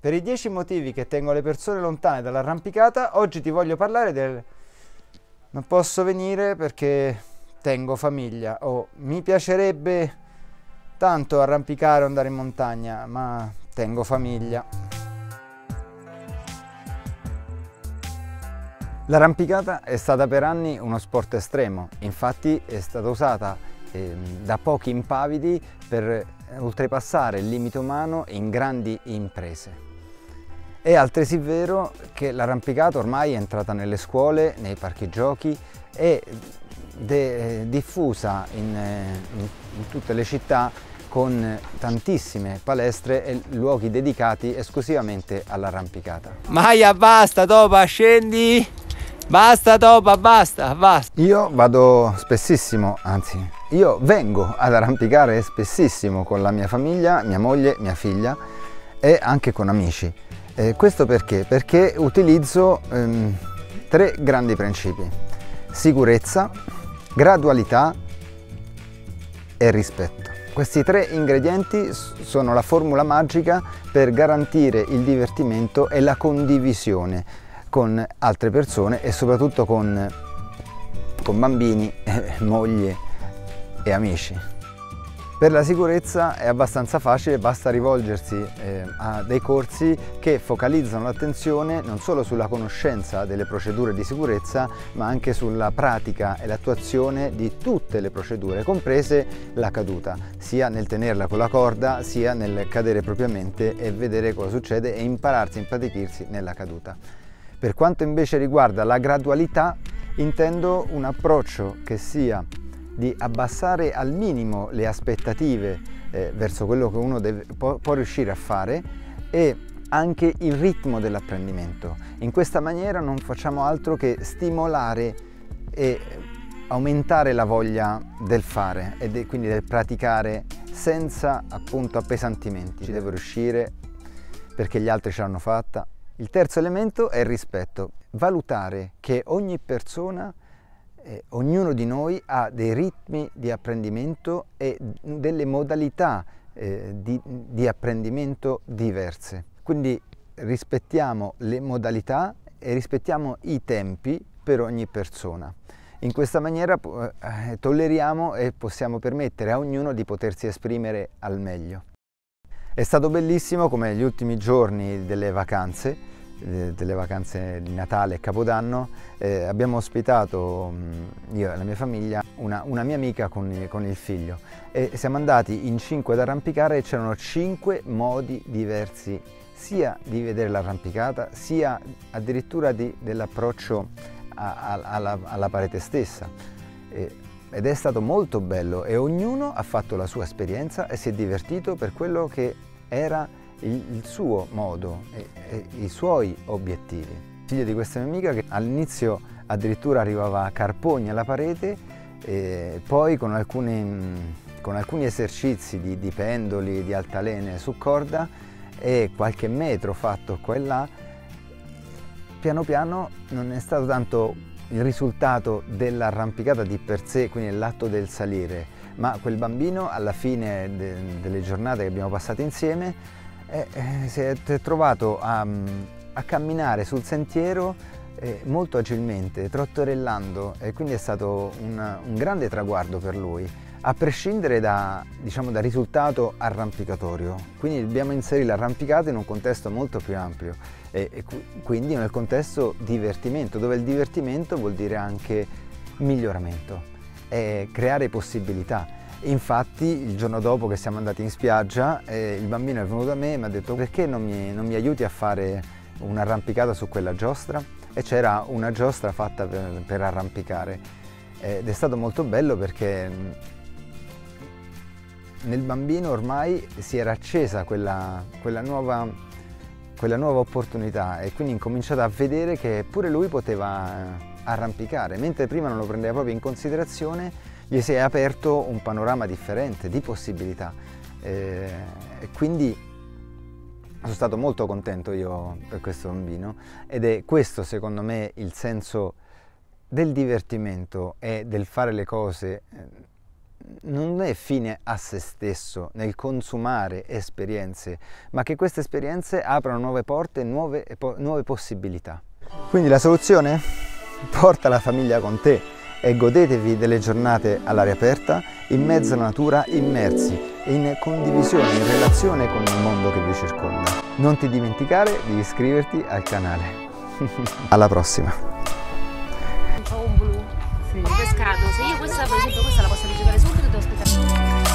Per i 10 motivi che tengono le persone lontane dall'arrampicata, oggi ti voglio parlare del non posso venire perché tengo famiglia, o mi piacerebbe tanto arrampicare o andare in montagna, ma tengo famiglia. L'arrampicata è stata per anni uno sport estremo, infatti è stata usata da pochi impavidi per oltrepassare il limite umano in grandi imprese. È altresì vero che l'arrampicata ormai è entrata nelle scuole, nei parchi giochi, è diffusa in tutte le città con tantissime palestre e luoghi dedicati esclusivamente all'arrampicata. Maia, basta, Topa, scendi! Basta, Topa, basta, basta! Io vado spessissimo, anzi, io vengo ad arrampicare spessissimo con la mia famiglia, mia moglie, mia figlia e anche con amici. Questo perché? Perché utilizzo 3 grandi principi: sicurezza, gradualità e rispetto. Questi 3 ingredienti sono la formula magica per garantire il divertimento e la condivisione con altre persone e soprattutto con bambini, moglie e amici. Per la sicurezza è abbastanza facile, basta rivolgersi a dei corsi che focalizzano l'attenzione non solo sulla conoscenza delle procedure di sicurezza, ma anche sulla pratica e l'attuazione di tutte le procedure, comprese la caduta, sia nel tenerla con la corda, sia nel cadere propriamente e vedere cosa succede e impararsi, impratichirsi nella caduta. Per quanto invece riguarda la gradualità, intendo un approccio che sia di abbassare al minimo le aspettative verso quello che uno può riuscire a fare e anche il ritmo dell'apprendimento. In questa maniera non facciamo altro che stimolare e aumentare la voglia del fare e quindi del praticare senza appunto appesantimenti. Ci devo riuscire perché gli altri ce l'hanno fatta. Il terzo elemento è il rispetto. Valutare che ogni persona ognuno di noi ha dei ritmi di apprendimento e delle modalità di apprendimento diverse. Quindi rispettiamo le modalità e rispettiamo i tempi per ogni persona. In questa maniera tolleriamo e possiamo permettere a ognuno di potersi esprimere al meglio. È stato bellissimo come gli ultimi giorni delle vacanze di Natale e Capodanno, abbiamo ospitato, io e la mia famiglia, una mia amica con il figlio e siamo andati in 5 ad arrampicare e c'erano 5 modi diversi sia di vedere l'arrampicata sia addirittura dell'approccio alla parete stessa. Ed è stato molto bello e ognuno ha fatto la sua esperienza e si è divertito per quello che era il suo modo e i suoi obiettivi. Figlio di questa mia amica che all'inizio addirittura arrivava a carpogni alla parete e poi con alcuni esercizi di pendoli, di altalene su corda e qualche metro fatto qua e là, piano piano non è stato tanto il risultato dell'arrampicata di per sé, quindi l'atto del salire, ma quel bambino alla fine delle giornate che abbiamo passato insieme si è trovato a camminare sul sentiero molto agilmente, trotterellando, e quindi è stato un grande traguardo per lui, a prescindere dal risultato arrampicatorio. Quindi dobbiamo inserire l'arrampicata in un contesto molto più ampio e quindi nel contesto divertimento, dove il divertimento vuol dire anche miglioramento e creare possibilità. Infatti il giorno dopo che siamo andati in spiaggia il bambino è venuto da me e mi ha detto: perché non mi aiuti a fare un'arrampicata su quella giostra? E c'era una giostra fatta per arrampicare ed è stato molto bello perché nel bambino ormai si era accesa quella nuova opportunità e quindi ha incominciato a vedere che pure lui poteva arrampicare, mentre prima non lo prendeva proprio in considerazione. Gli si è aperto un panorama differente di possibilità e quindi sono stato molto contento io per questo bambino ed è questo secondo me il senso del divertimento e del fare le cose non è fine a se stesso nel consumare esperienze, ma che queste esperienze aprano nuove porte, nuove possibilità. Quindi la soluzione? Porta la famiglia con te e godetevi delle giornate all'aria aperta, in mezzo alla natura, immersi, in condivisione, in relazione con il mondo che vi circonda. Non ti dimenticare di iscriverti al canale. Alla prossima! Un blu, sì. Un pescato, se io questa per esempio questa la posso rigiocare subito, devo aspettare.